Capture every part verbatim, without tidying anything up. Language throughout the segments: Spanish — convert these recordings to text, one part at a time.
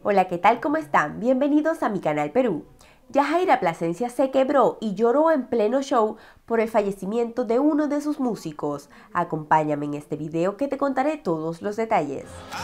Hola, ¿qué tal? ¿Cómo están? Bienvenidos a mi canal Perú. Yajaira Plasencia se quebró y lloró en pleno show por el fallecimiento de uno de sus músicos. Acompáñame en este video que te contaré todos los detalles.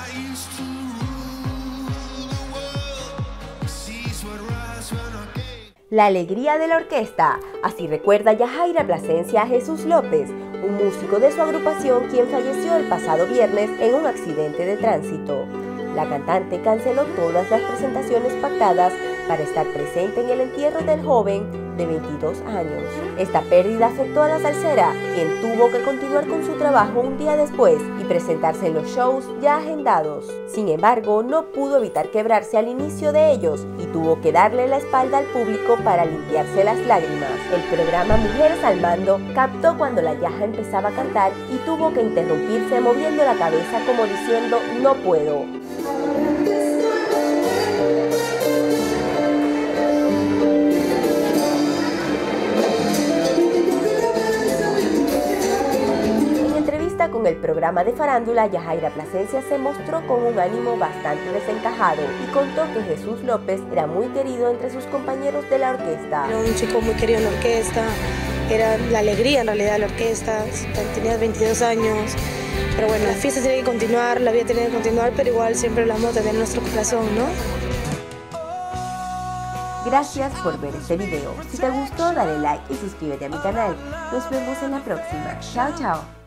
La alegría de la orquesta. Así recuerda Yajaira Plasencia a Jesús López, un músico de su agrupación quien falleció el pasado viernes en un accidente de tránsito. La cantante canceló todas las presentaciones pactadas para estar presente en el entierro del joven de veintidós años. Esta pérdida afectó a la salsera, quien tuvo que continuar con su trabajo un día después y presentarse en los shows ya agendados. Sin embargo, no pudo evitar quebrarse al inicio de ellos y tuvo que darle la espalda al público para limpiarse las lágrimas. El programa Mujeres al Mando captó cuando la Yaja empezaba a cantar y tuvo que interrumpirse moviendo la cabeza como diciendo "no puedo". Con el programa de farándula, Yajaira Plasencia se mostró con un ánimo bastante desencajado y contó que Jesús López era muy querido entre sus compañeros de la orquesta. Era un chico muy querido en la orquesta, era la alegría en realidad de la orquesta, tenía veintidós años, pero bueno, la fiesta tiene que continuar, la vida tiene que continuar, pero igual siempre la vamos a tener en nuestro corazón, ¿no? Gracias por ver este video. Si te gustó, dale like y suscríbete a mi canal. Nos vemos en la próxima. Chao, chao.